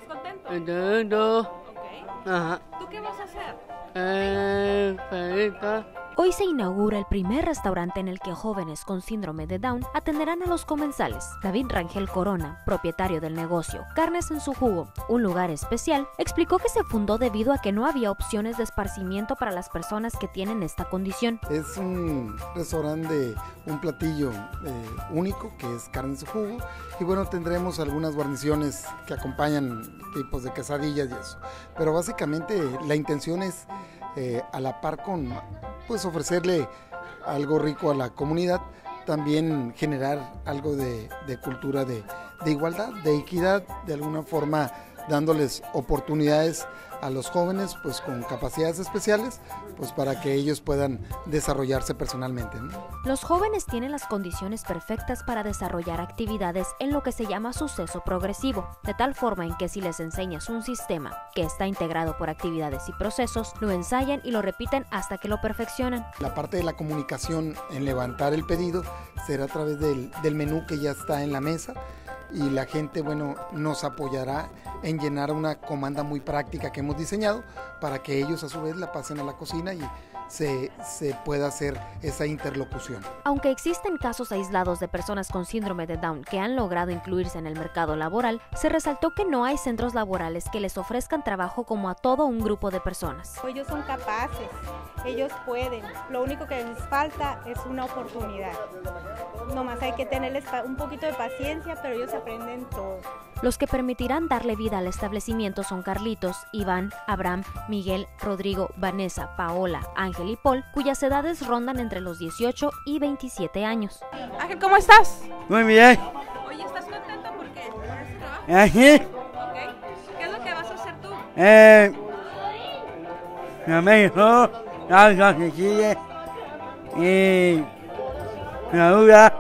contento? Contento. Ok. Ajá. ¿Tú qué vas a hacer? Feliz. Hoy se inaugura el primer restaurante en el que jóvenes con síndrome de Down atenderán a los comensales. David Rangel Corona, propietario del negocio Carnes en su Jugo, un lugar especial, explicó que se fundó debido a que no había opciones de esparcimiento para las personas que tienen esta condición. Es un restaurante, un platillo único que es carne en su jugo, y bueno, tendremos algunas guarniciones que acompañan tipos de quesadillas y eso, pero básicamente la intención es a la par con pues ofrecerle algo rico a la comunidad, también generar algo de cultura de igualdad, de equidad, de alguna forma dándoles oportunidades a los jóvenes pues con capacidades especiales, pues para que ellos puedan desarrollarse personalmente, ¿no? Los jóvenes tienen las condiciones perfectas para desarrollar actividades en lo que se llama suceso progresivo, de tal forma en que si les enseñas un sistema que está integrado por actividades y procesos, lo ensayan y lo repiten hasta que lo perfeccionan. La parte de la comunicación en levantar el pedido será a través del menú que ya está en la mesa, y la gente, bueno, nos apoyará en llenar una comanda muy práctica que hemos diseñado para que ellos a su vez la pasen a la cocina y se pueda hacer esa interlocución. Aunque existen casos aislados de personas con síndrome de Down que han logrado incluirse en el mercado laboral, se resaltó que no hay centros laborales que les ofrezcan trabajo como a todo un grupo de personas. Ellos son capaces, ellos pueden, lo único que les falta es una oportunidad. Nomás hay que tenerles un poquito de paciencia, pero ellos aprenden todo. Los que permitirán darle vida al establecimiento son Carlitos, Iván, Abraham, Miguel, Rodrigo, Vanessa, Paola, Ángel y Paul, cuyas edades rondan entre los 18 y 27 años. Ángel, ¿cómo estás? Muy bien. Oye, ¿estás contento porque por este trabajo? Así. Ok. ¿Qué es lo que vas a hacer tú? Me hizo algo que sigue y me ayuda